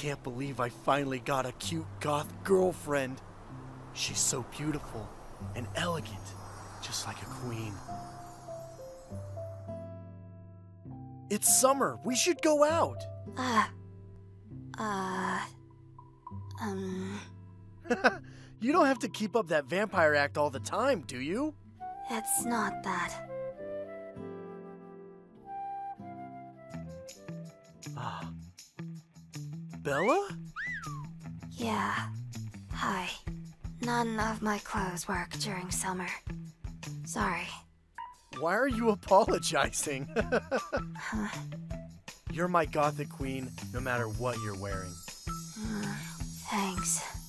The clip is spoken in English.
can't believe I finally got a cute goth girlfriend. She's so beautiful and elegant, just like a queen. It's summer. We should go out. You don't have to keep up that vampire act all the time, do you? It's not that. Bella? Yeah. Hi. None of my clothes work during summer. Sorry. Why are you apologizing? You're my gothic queen, no matter what you're wearing. Thanks.